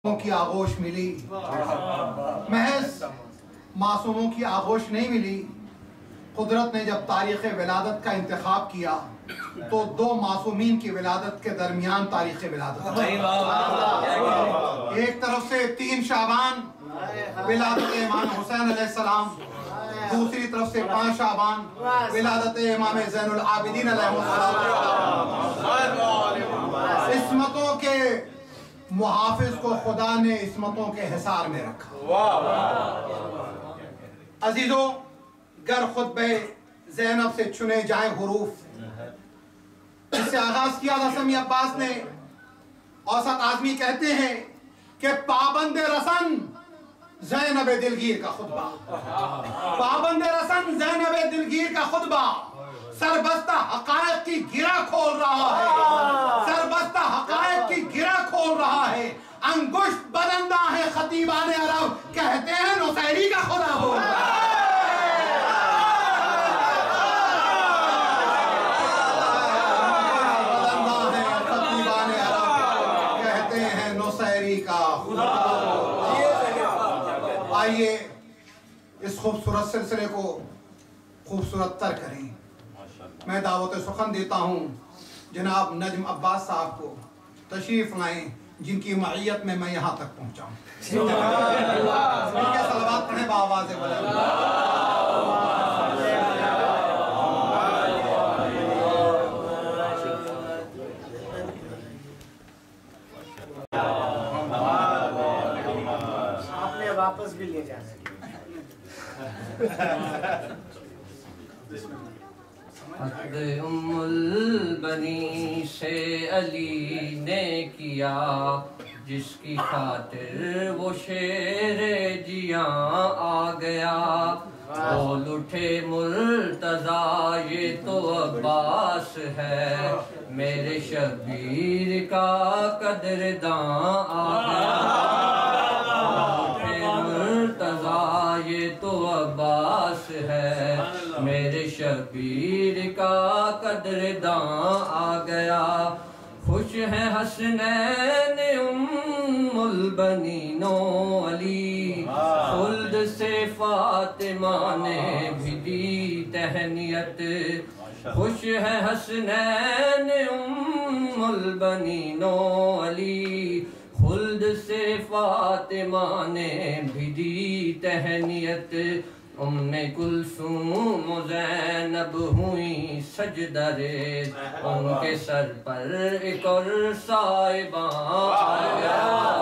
की आगोश मिली, महज मासूमों की आगोश नहीं मिली। कुदरत ने जब तारीख़ विलादत का इंतखाब किया तो दो मासूमीन की विलादत के दरमियान तारीख़ विलादत, एक तरफ से 3 शाबान विलादत इमाम हुसैन अलैहिस्सलाम, दूसरी तरफ से 5 शाबान विलादत इमाम ज़ैनुल आबिदीन अलैहिस्सलाम। इस्मतों के मुहाफिज को खुदा ने इस्मतों के हिसार में रखा। अजीजों, गर खुतबे ज़ैनब से चुने जाए हुरूफ, इससे आगाज किया था समी अब्बास ने। औसत आदमी कहते हैं कि पाबंद रसन ज़ैनब दिलगीर का खुतबा, पाबंद रसन ज़ैनब दिलगीर का खुतबा सरबस्ता हक़ाइक़ की गिरा खोल रहा है, सरबस्ता हक़ाइक़ की गिरा खोल रहा है। अंगुश्त बदंदा है खतीबान अरब, कहते हैं नुसैरी का खुदा बोल रहा है। बदंदा है खतीबान अरब, कहते हैं नुसैरी का खुदा। आइए इस खूबसूरत सिलसिले को खूबसूरत तर करें। मैं दावत सुखन देता हूँ जनाब नजम अब्बास साहब को, तशरीफ लाएं, जिनकी मईयत में मैं यहाँ तक पहुँचाऊँ। सलावत पढ़ें बावाज़ बुलंद। आपने वापस भी ले जाना। उम्मुल बनी से अली ने किया, जिसकी खातिर वो शेरे जियां आ गया। बोल उठे मुर्तज़ा ये तो अब्बास है, मेरे शबीर का कदरदां आ गया। मुर्तज़ा ये तो अब्बास है, मेरे शबीर का कदरदां आ गया। खुश है हसनैन उम्मुल बनीनो अली, खुल्द से फातिमा ने भी दी तहनियत। खुश है हसनैन उम्मुल बनीनो अली, खुल्द से फातिमा ने भी दी तहनियत। उम्मे कुलसूम ज़ैनब हुई सजदरेज़, उनके सर पर एक और साहिबा आया।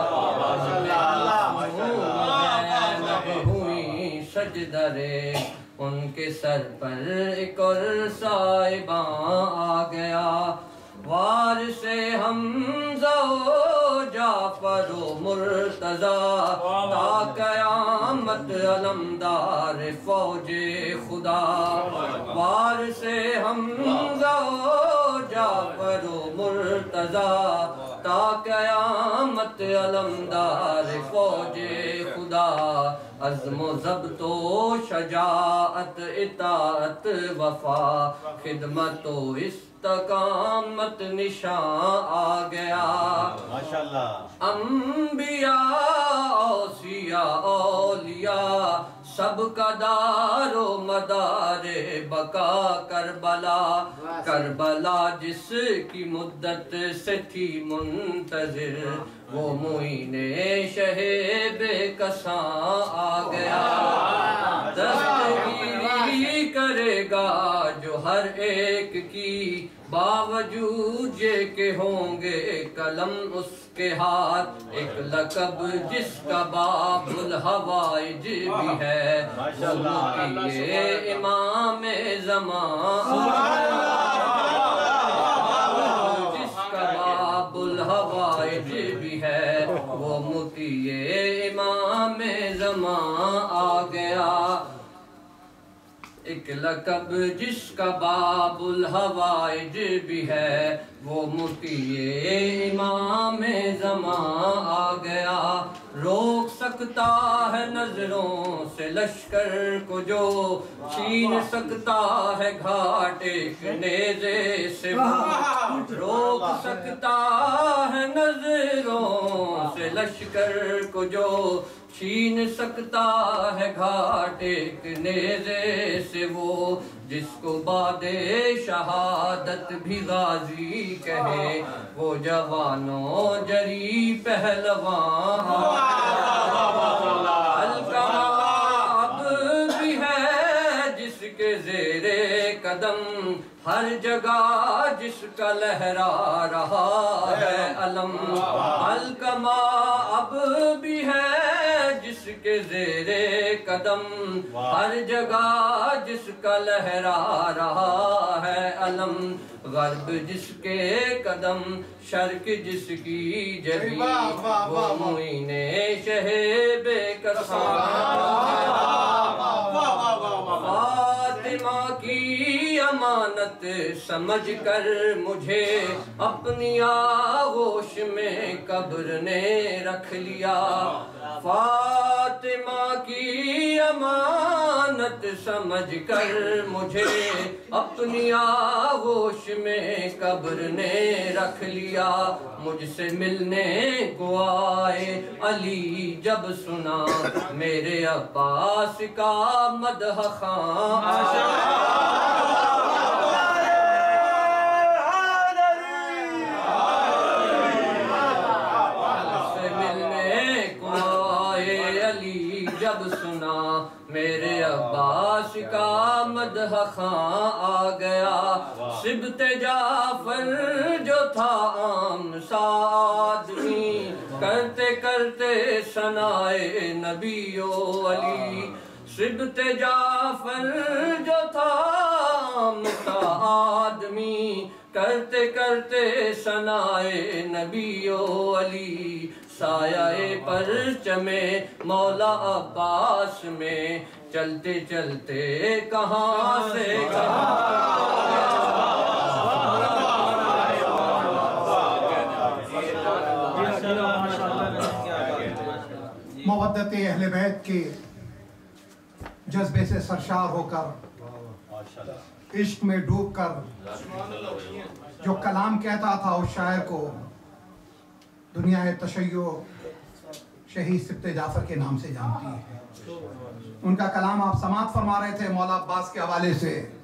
ज़ैनब हुई सजदरेज़, उनके सर पर एक और साहिबा आ गया। वार से हमज़ा जाफर मुर्तज़ा, ता क़यामत अलमदार फ़ौजे खुदा। वार से हमज़ा जाफर मुर्तज़ा, ता क़यामत अलमदार फ़ौजे खुदा। अज़्म ज़ब्तो शजाअत इताअत वफ़ा, खिदमतो इस्तकामत निशान आ गया। माशाअल्लाह। अंबिया औसिया औलिया, सबका दारो मदारे बका करबला। करबला जिसकी मुद्दत से थी मुंतज़िर, वो मुईने शहे बेकसा आ गया। दस्तगीरी करेगा जो हर एक की, बावजूद ये के होंगे कलम उसके हाथ। एक लक़ब जिसका बाबुल हवाइज भी है, ये इमाम ज़मान। जिसका बाबुल हवाइज भी है, वो मुतिये इमाम ज़मान आ गया। एक लक़ब जिसका बाबुल हवाइज भी है, वो मुतीए इमाम ज़मां आ गया। रोक सकता है नजरों से लश्कर को जो, छीन सकता है घाट एक नेज़े से वो। रोक सकता है नजरों से लश्कर को जो, छीन सकता है घाट एक नेज़े से वो। जिसको बादे शहादत भी गाजी कहे, वो जवानों जरी पहलवान। अलकमाब भी है जिसके ज़ेरे कदम, हर जगह जिसका लहरा रहा है अलम। अलकमाब भी है जिसके ज़ेरे कदम, हर जगह जिसका लहरा रहा है अलम। गर्ब जिसके कदम, शर्क जिसकी जबी, वो मुईने शहे फातिमा की अमानत समझ कर मुझे अपनी आगोश में कब्र ने रख लिया। फातिमा की अमानत समझ कर मुझे अपनी आगोश में कब्र ने रख लिया। मुझसे मिलने को आए अली जब सुना, मेरे अब्बास का मदह खां। जब सुना मेरे अब्बास का मदह खां आ गया। सिबते जाफर जो था आम सा आदमी, करते करते सनाए नबियो अली। सिबते जाफर जो था आम सा आदमी, करते करते सनाए नबियो अली। साये परचमे मौला अब्बास में, चलते चलते कहाँ से मोहब्बत अहले बैत के जज्बे से सरशार होकर, इश्क में डूबकर जो कलाम कहता था उस शायर को दुनिया तशय्यो शहीद सिब्ते जाफर के नाम से जानती है। उनका कलाम आप समात फरमा रहे थे मौला अब्बास के हवाले से।